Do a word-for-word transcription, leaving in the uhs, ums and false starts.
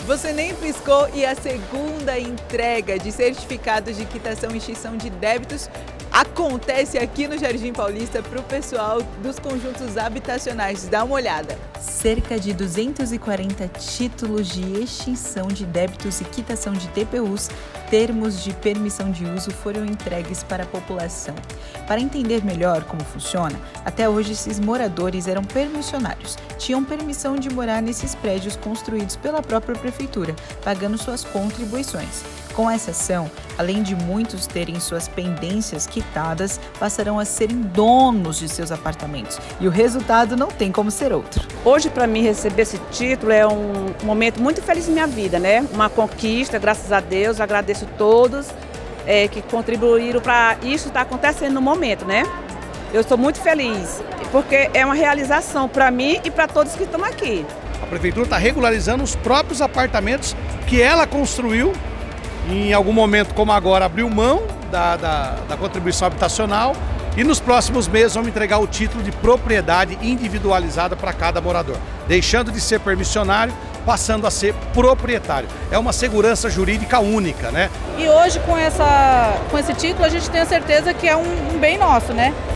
Você nem piscou e a segunda entrega de certificados de quitação e extinção de débitos acontece aqui no Jardim Paulista para o pessoal dos conjuntos habitacionais. Dá uma olhada. Cerca de duzentos e quarenta títulos de extinção de débitos e quitação de T P Us, termos de permissão de uso, foram entregues para a população. Para entender melhor como funciona, até hoje esses moradores eram permissionários, tinham permissão de morar nesses prédios construídos pela própria prefeitura, pagando suas contribuições. Com essa ação, além de muitos terem suas pendências quitadas, passarão a serem donos de seus apartamentos. E o resultado não tem como ser outro. Hoje, para mim, receber esse título é um momento muito feliz na minha vida, né? Uma conquista, graças a Deus. Agradeço a todos é, que contribuíram para isso estar acontecendo no momento, né? Eu estou muito feliz, porque é uma realização para mim e para todos que estão aqui. A Prefeitura está regularizando os próprios apartamentos que ela construiu. Em algum momento, como agora, abriu mão da, da, da contribuição habitacional e nos próximos meses vamos entregar o título de propriedade individualizada para cada morador, deixando de ser permissionário, passando a ser proprietário. É uma segurança jurídica única, né? E hoje, com, essa, com esse título, a gente tem a certeza que é um, um bem nosso, né?